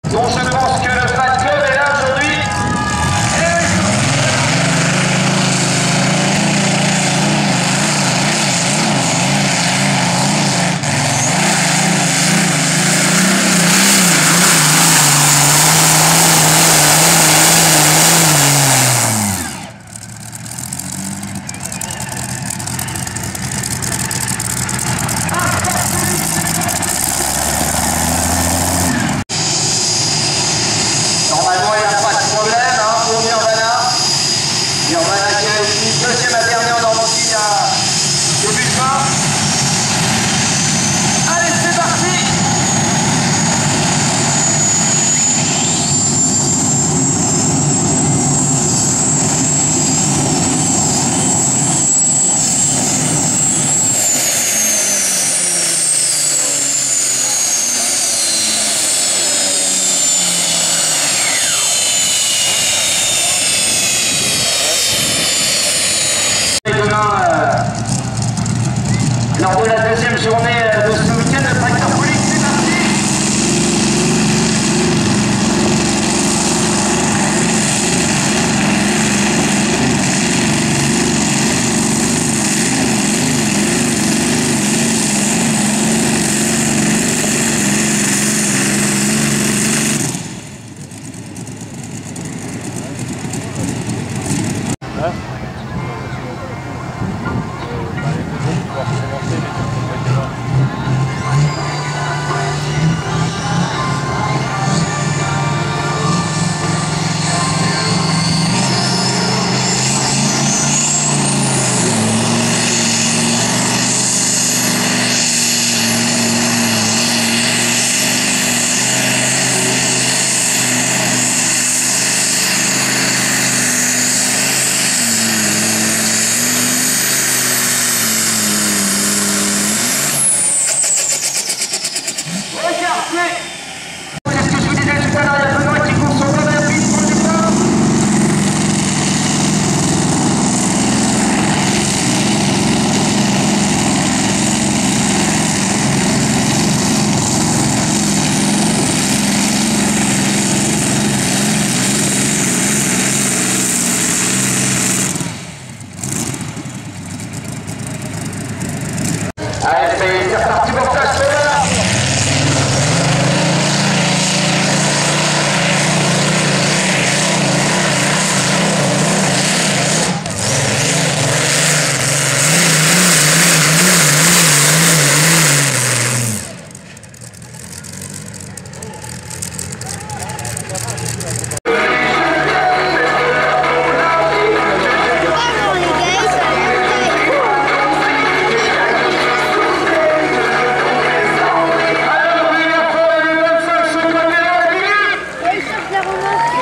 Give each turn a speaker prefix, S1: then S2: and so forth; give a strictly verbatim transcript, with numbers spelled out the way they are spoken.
S1: dont je pense que le fan club est là aujourd'hui. Normalement, il n'y a pas de problème hein, pour Nirvana. Nirvana qui a réussi deuxième à dernier en Normandie il y a début juin. Allez, c'est parti! Demain, euh, lors de la deuxième journée euh, de ce week-end de Tracteur Police, c'est parti! C'est ce que je vous disais tout à l'heure, il y a Benoît qui court son bonheur, puis il prend du temps. Allez, c'est reparti pour ta semaine.
S2: La romance.